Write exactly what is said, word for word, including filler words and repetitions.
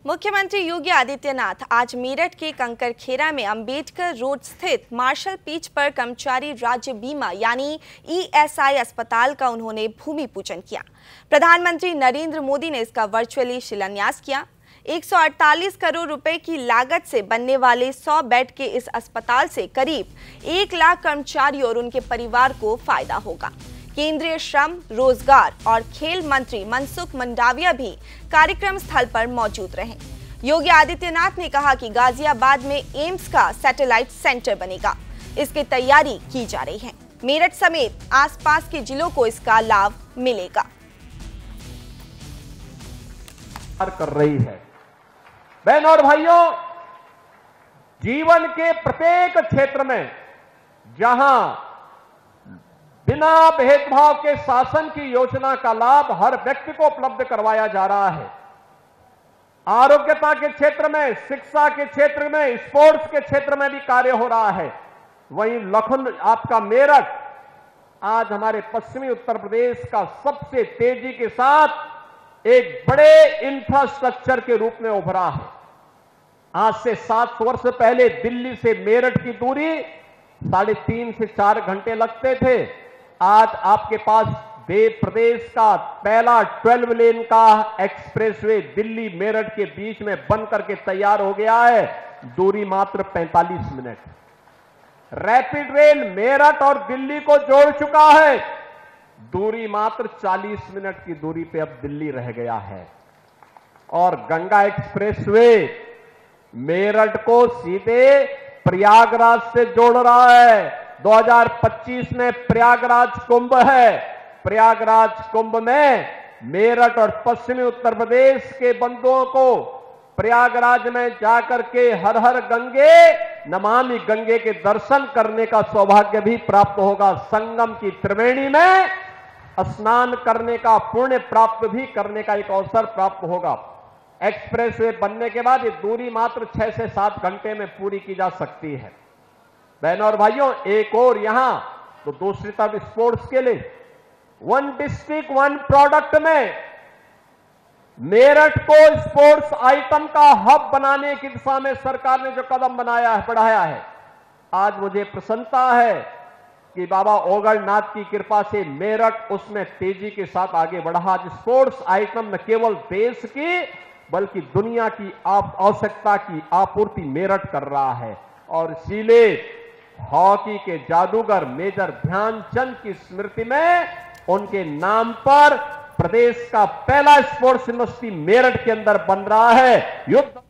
मुख्यमंत्री योगी आदित्यनाथ आज मेरठ के कंकरखेरा में अंबेडकर रोड स्थित मार्शल पीच पर कर्मचारी राज्य बीमा यानी ई एस आई अस्पताल का उन्होंने भूमि पूजन किया। प्रधानमंत्री नरेंद्र मोदी ने इसका वर्चुअली शिलान्यास किया। एक सौ अड़तालीस करोड़ रुपए की लागत से बनने वाले सौ बेड के इस अस्पताल से करीब एक लाख कर्मचारियों और उनके परिवार को फायदा होगा। केंद्रीय श्रम, रोजगार और खेल मंत्री मनसुख मंडाविया भी कार्यक्रम स्थल पर मौजूद रहे। योगी आदित्यनाथ ने कहा कि गाजियाबाद में एम्स का सैटेलाइट सेंटर बनेगा, इसकी तैयारी की जा रही है। मेरठ समेत आसपास के जिलों को इसका लाभ मिलेगा। कर रही है बहनों और भाइयों, जीवन के प्रत्येक क्षेत्र में जहां बिना भेदभाव के शासन की योजना का लाभ हर व्यक्ति को उपलब्ध करवाया जा रहा है, आरोग्यता के क्षेत्र में, शिक्षा के क्षेत्र में, स्पोर्ट्स के क्षेत्र में भी कार्य हो रहा है। वहीं लखन आपका मेरठ आज हमारे पश्चिमी उत्तर प्रदेश का सबसे तेजी के साथ एक बड़े इंफ्रास्ट्रक्चर के रूप में उभरा है। आज से सात वर्ष पहले दिल्ली से मेरठ की दूरी साढ़े तीन से चार घंटे लगते थे। आज आपके पास देश प्रदेश का पहला ट्वेल्व लेन का एक्सप्रेसवे दिल्ली मेरठ के बीच में बन करके तैयार हो गया है। दूरी मात्र पैंतालीस मिनट। रैपिड रेल मेरठ और दिल्ली को जोड़ चुका है। दूरी मात्र चालीस मिनट की दूरी पे अब दिल्ली रह गया है। और गंगा एक्सप्रेसवे मेरठ को सीधे प्रयागराज से जोड़ रहा है। दो हज़ार पच्चीस में प्रयागराज कुंभ है। प्रयागराज कुंभ में मेरठ और पश्चिमी उत्तर प्रदेश के बंधुओं को प्रयागराज में जाकर के हर हर गंगे, नमामि गंगे के दर्शन करने का सौभाग्य भी प्राप्त होगा। संगम की त्रिवेणी में स्नान करने का पुण्य प्राप्त भी करने का एक अवसर प्राप्त होगा। एक्सप्रेसवे बनने के बाद ये दूरी मात्र छह से सात घंटे में पूरी की जा सकती है। बहनों और भाइयों, एक और यहां तो दूसरी तरफ स्पोर्ट्स के लिए वन डिस्ट्रिक्ट वन प्रोडक्ट में मेरठ को स्पोर्ट्स आइटम का हब बनाने की दिशा में सरकार ने जो कदम बनाया है, बढ़ाया है, आज मुझे प्रसन्नता है कि बाबा ओगलनाथ की कृपा से मेरठ उसमें तेजी के साथ आगे बढ़ा। आज स्पोर्ट्स आइटम न केवल देश की बल्कि दुनिया की आप आवश्यकता की आपूर्ति मेरठ कर रहा है। और इसीलिए हॉकी के जादूगर मेजर ध्यानचंद की स्मृति में उनके नाम पर प्रदेश का पहला स्पोर्ट्स यूनिवर्सिटी मेरठ के अंदर बन रहा है। युद्ध